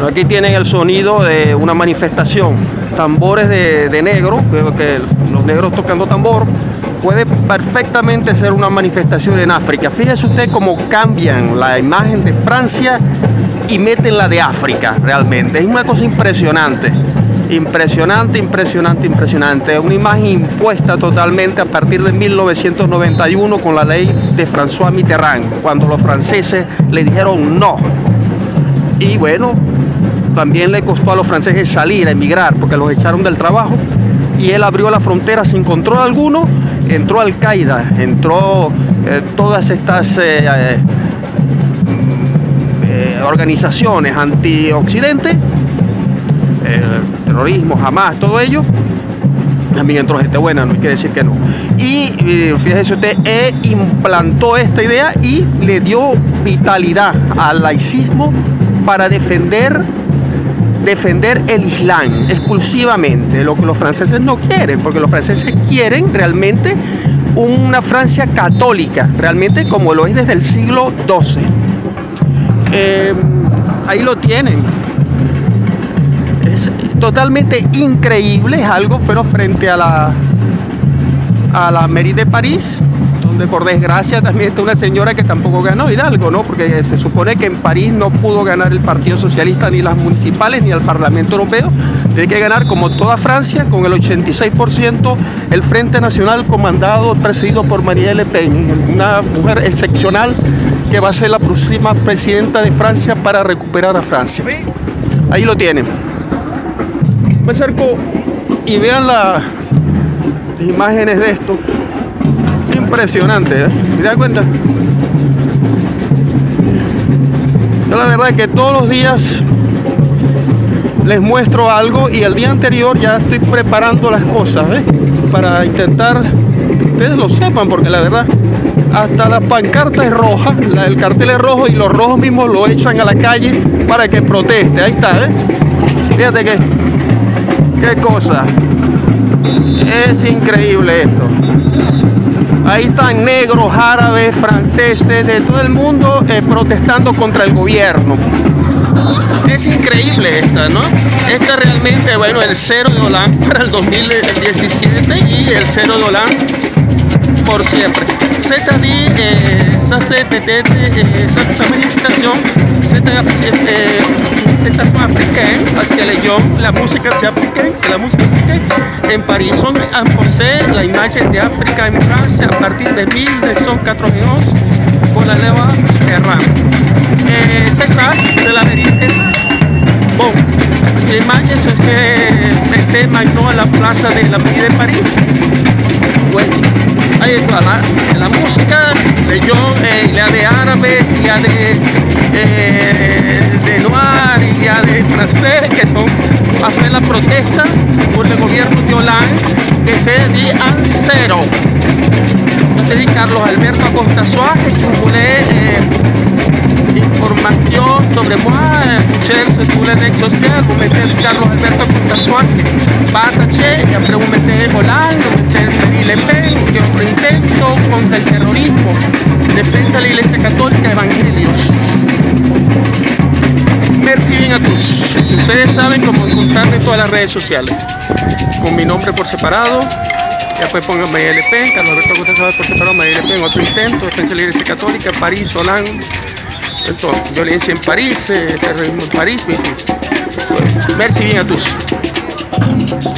Bueno, aquí tienen el sonido de una manifestación. Tambores de negro, que los negros tocando tambor. Puede perfectamente ser una manifestación en África. Fíjese usted cómo cambian la imagen de Francia y meten la de África, realmente. Es una cosa impresionante. Impresionante, impresionante, impresionante. Una imagen impuesta totalmente a partir de 1991 con la ley de François Mitterrand, cuando los franceses le dijeron no. Y bueno, también le costó a los franceses salir, a emigrar, porque los echaron del trabajo. Y él abrió la frontera sin control alguno. Entró Al-Qaeda, entró todas estas organizaciones anti-occidente, terrorismo, Hamas, todo ello. También entró gente buena, no hay que decir que no. Y fíjese usted, implantó esta idea y le dio vitalidad al laicismo para defender el Islam exclusivamente, lo que los franceses no quieren, porque los franceses quieren realmente una Francia católica, realmente como lo es desde el siglo XII. Ahí lo tienen. Es totalmente increíble, es algo, pero frente a la mairie de París, donde por desgracia también está una señora que tampoco ganó, Hidalgo, ¿no? Porque se supone que en París no pudo ganar el Partido Socialista ni las municipales ni el Parlamento Europeo. Tiene que ganar, como toda Francia, con el 86% el Frente Nacional presidido por Marine Le Pen, una mujer excepcional que va a ser la próxima presidenta de Francia para recuperar a Francia. Ahí lo tienen. Me acerco y vean las imágenes de esto. Impresionante, ¿eh? ¿Se dan cuenta? Yo la verdad es que todos los días les muestro algo y el día anterior ya estoy preparando las cosas, ¿eh? Para intentar que ustedes lo sepan, porque la verdad hasta la pancarta es roja, el cartel es rojo y los rojos mismos lo echan a la calle para que proteste. Ahí está, ¿eh? Fíjate qué cosa. Es increíble esto. Ahí están negros, árabes, franceses, de todo el mundo protestando contra el gobierno. Es increíble esta, ¿no? Esta realmente, bueno, el cero de Hollande para el 2017 y el cero de Hollande por siempre. C'est-à-dire, ça c'est peut-être cette manifestation, c'est une manifestation africaine, parce que les gens, la música c'est africaine, c'est la música africaine. En París ont imposé la imagen de África en Francia a partir de 1991 con la ley Mitterrand. C'est ça, de la vérité. Bon, l'image c'est que mettez maintenant à la plaza de la ville de París. Bueno, ahí está la música, la de árabes, ya de noir y ya de francés, que son a hacer la protesta por el gobierno de Hollande, que se dit en cero. Yo te di Carlos Alberto Acosta Suárez, si vous voulez información sobre moi, cherchez sur les réseaux sociaux, vous mettez Carlos Alberto Acosta Suárez, partagez, y après vous mettez Hollande, vous mettez Marine Le Pen, que otro intento contra el terrorismo, defensa de la Iglesia Católica, evangelios. Merci bien a todos. Ustedes saben cómo encontrarme en todas las redes sociales, con mi nombre por separado. Después pongan Marine Le Pen, Carlos Alberto Acosta Suárez por separado, Marine Le Pen, otro intento, defensa de la Iglesia Católica, París, Hollande. Entonces, violencia en París, terrorismo en París, en fin. Merci bien a todos.